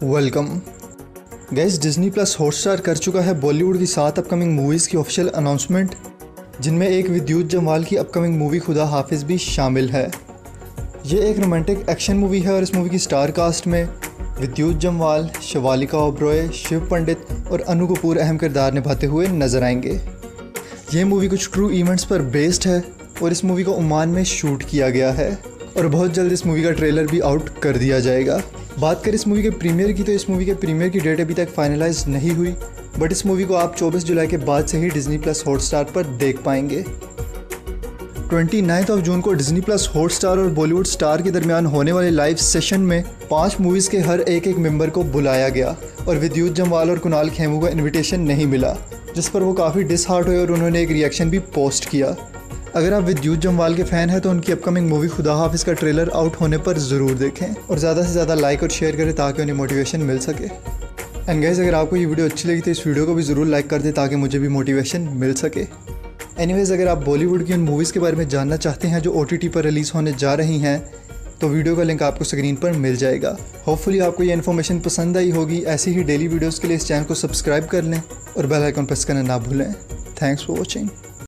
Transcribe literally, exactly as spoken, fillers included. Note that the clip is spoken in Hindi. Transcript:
Welcome guys. Disney plus Hotstar कर चुका है बॉलीवुड की सात अपकमिंग मूवीज़ की ऑफिशियल अनाउंसमेंट, जिनमें एक विद्युत जम्वाल की अपकमिंग मूवी खुदा हाफिज़ भी शामिल है। ये एक रोमांटिक एक्शन मूवी है और इस मूवी की स्टार कास्ट में विद्युत जम्वाल, शिवालिका ओबरॉय, शिव पंडित और अनु कपूर अहम किरदार निभाते हुए नजर आएंगे। ये मूवी कुछ ट्रू इवेंट्स पर बेस्ड है और इस मूवी को ओमान में शूट किया गया है और बहुत जल्द इस मूवी का ट्रेलर भी आउट कर दिया जाएगा। बात करें इस मूवी के प्रीमियर की, तो इस मूवी के प्रीमियर की डेट अभी तक फाइनलाइज नहीं हुई, बट इस मूवी को आप चौबीस जुलाई के बाद से ही डिज्नी प्लस हॉटस्टार पर देख पाएंगे। उनतीस ऑफ जून को डिज्नी प्लस हॉटस्टार और बॉलीवुड स्टार के दरमियान होने वाले लाइव सेशन में पांच मूवीज़ के हर एक एक मेंबर को बुलाया गया और विद्युत जम्वाल और कुणाल खेमू को इन्विटेशन नहीं मिला, जिस पर वो काफ़ी डिसहार्ट हुए और उन्होंने एक रिएक्शन भी पोस्ट किया। अगर आप विद्युत जम्वाल के फ़ैन हैं तो उनकी अपकमिंग मूवी खुदा हाफिज़ का ट्रेलर आउट होने पर ज़रूर देखें और ज़्यादा से ज़्यादा लाइक और शेयर करें ताकि उन्हें मोटिवेशन मिल सके। एंड गाइस, अगर आपको ये वीडियो अच्छी लगी तो इस वीडियो को भी ज़रूर लाइक कर दें ताकि मुझे भी मोटिवेशन मिल सके। एनीवेज़, अगर आप बॉलीवुड की उन मूवीज़ के बारे में जानना चाहते हैं जो ओ टी टी पर रिलीज़ होने जा रही हैं तो वीडियो का लिंक आपको स्क्रीन पर मिल जाएगा। होपफुली आपको ये इन्फॉर्मेशन पसंद आई होगी। ऐसी ही डेली वीडियोज़ के लिए इस चैनल को सब्सक्राइब कर लें और बेल आइकन प्रेस करना ना भूलें। Thanks for watching.